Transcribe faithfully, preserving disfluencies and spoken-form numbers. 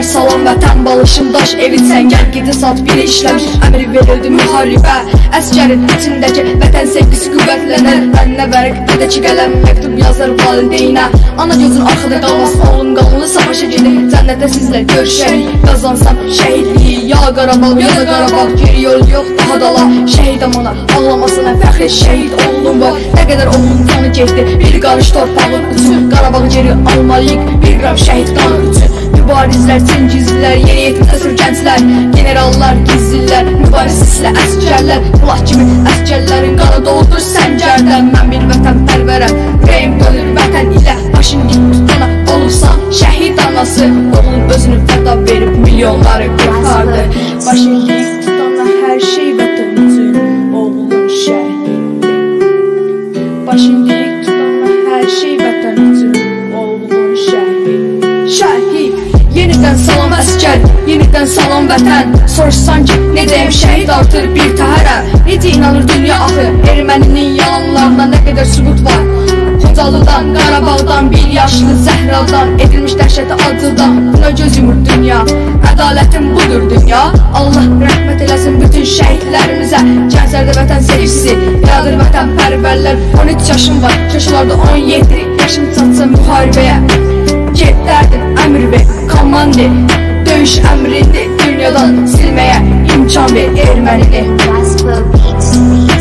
Yeniden salam vətən balışım daş evin səngər gidi saat biri işləmiş əmri verildi müharibə Əskərin içindəki vətən sevgisi qüvvətlənər Mənnə vərək bir də ki qələm məktub yazar valideynə Ana gözün arxada qalmaz oğlum qanlı savaşa gedib Cənnətə sizlə görüşərik qazansam şəhidliyi Ya Qarabağ ya da Qarabağ geri yol yox daha dala Şəhid amana ağlamasına fəxr şəhid oğlum var Nə qədər oğlum canı getdi bir qarış torpağın üçün Qarabağı geri almalıyıq bir qram şəhid qanı üçün Mübarizlər, cingizlilər, yeni yetmiş əsr gənclər Generallar, gizlilər, mübarizsizlə əskərlər Bulah kimi əskərlərin qanı doldur səngərdən Mən bir vətən pərvərəm, ürəyim dönür vətən ilə Başın dik tutana olursan şəhid anası Oğlum özünü fəda verib milyonları qurtardı Başın dik tutana hər şey vətən üçün Oğlum şəhid Başın dik tutana hər şey vətən üçün Oğlum şəhid Şəhid Yenidən salam əskər, yenidən salam vətən Soruşsan ki, ne deyim şəhid artır bir təhərə Necə inanır dünya axı, erməninin yalanlarına nə qədər sübut var Xocalıdan, Qarabağdan, bir yaşlı Zəhradan Edilmiş dəhşəti acıdan, buna göz yumur dünya Ədalətin budur dünya Allah rəhmət eləsin bütün şəhidlərimizə Gənclərdə vətən sevgisi, yadır vətən pərvərlər on üç yaşım var, yaşlarda on yeddi yaşım çatsa müharibəyə Get dərdim, əmr ver, komandir Döyüş əmrindi, dünyadan silməyə imkan ver ermənini